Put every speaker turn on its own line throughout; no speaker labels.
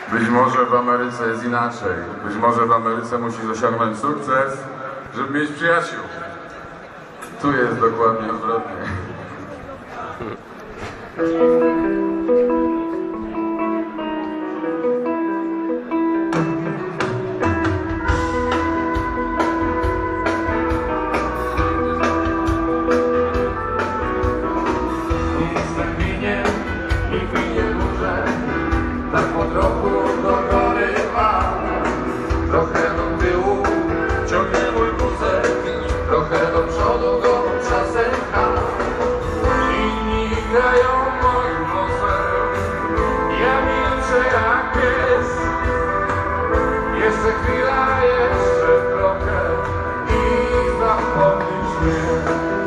Być może w Ameryce jest inaczej. Być może w Ameryce musisz osiągnąć sukces, żeby mieć przyjaciół. Tu jest dokładnie odwrotnie.
Jeszcze chwila, jeszcze trochę i zapomnisz mnie.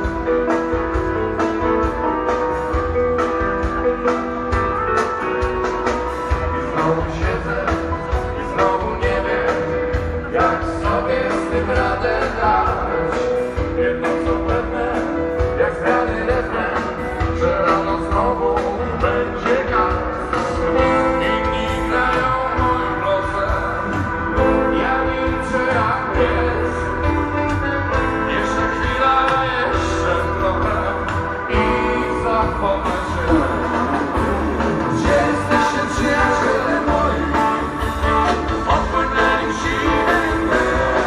I znowu siedzę i znowu nie wiem, jak sobie z tym radę dać. Jedno co pewne, jak z rany refren, że rano znowu będzie gaz. Inni grają moim losem, ja milczę jak pies. Jeszcze chwila, jeszcze trochę i zapomnę się. Gdzie jesteście, przyjaciele moi? Odpłynęli siły mnie.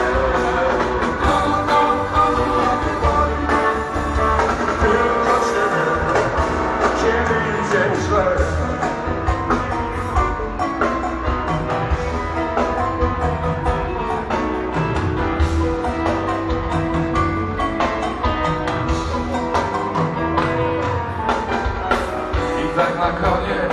Kogo boli? Tylko ciebie, kiedy idzie źle. I tak na koniec